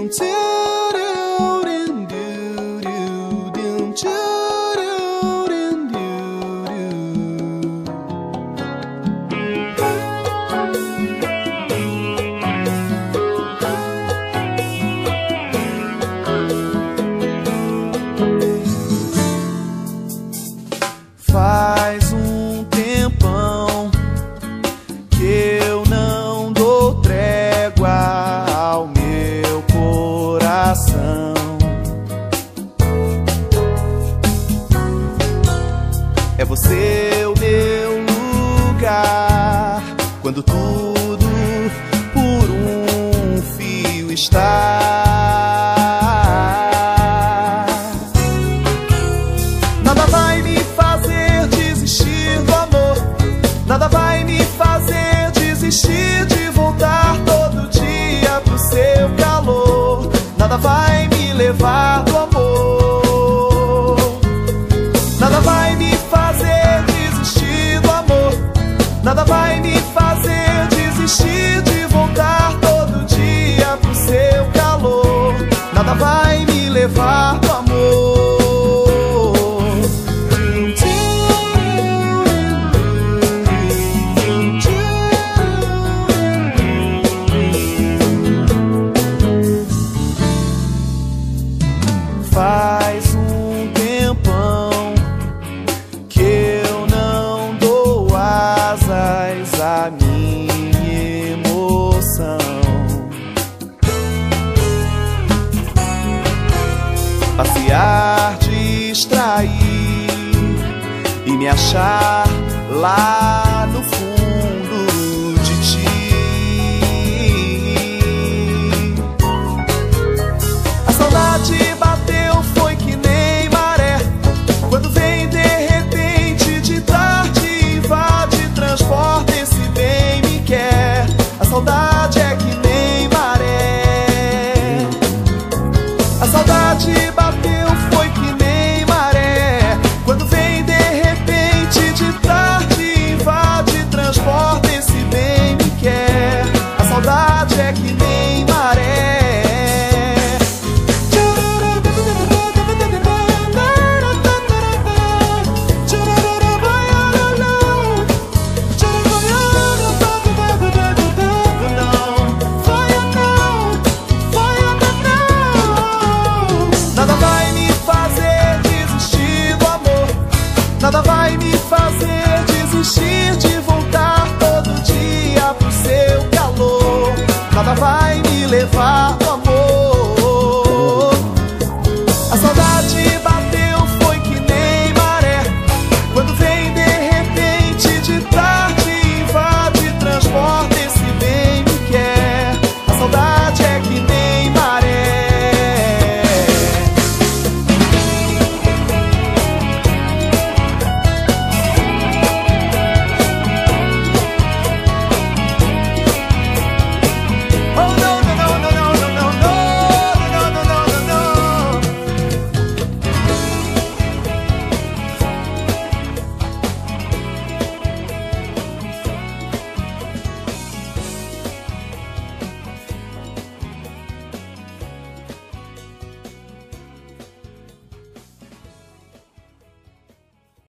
Faz um tempão que eu não dou trégua ao meu coração. É você o meu lugar quando tudo por um fio está. Nada vai me fazer desistir do amor, nada vai me fazer desistir de voltar todo dia pro seu calor. Nada vai me levar do amor, nada vai me fazer desistir do amor, nada vai me fazer desistir de voltar todo dia pro seu calor. Nada vai me levar do amor. Faz um tempão que eu não dou asas à minha emoção. Passear, distrair e me achar lá no fundo de ti. A saudade bateu, foi que nem maré, quando vem de repente, de tarde, invade, transporta, esse bem me quer. A saudade é que nem maré, a saudade bateu, foi que nem maré, quando vem de repente, de tarde, invade, transporta, esse bem me quer. A saudade é que nem maré. Nada vai me fazer desistir do amor, nada vai me fazer desistir de voltar todo dia pro seu calor. Nada vai me levar